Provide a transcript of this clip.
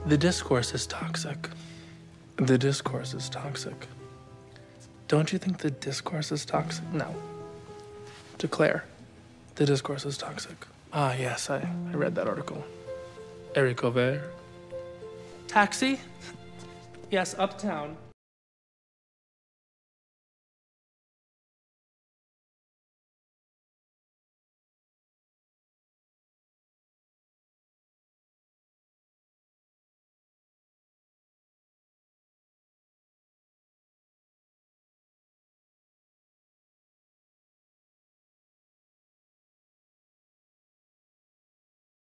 The discourse is toxic. The discourse is toxic. Don't you think the discourse is toxic? No. Declare. The discourse is toxic. Ah, yes, I read that article. Eric Over. Taxi? Yes, uptown.